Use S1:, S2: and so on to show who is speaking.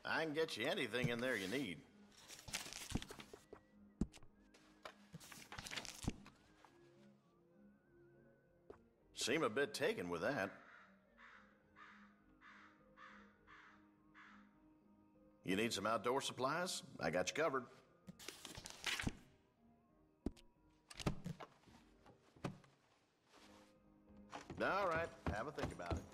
S1: I can get you anything in there you need. Seem a bit taken with that. You need some outdoor supplies? I got you covered. All right, have a think about it.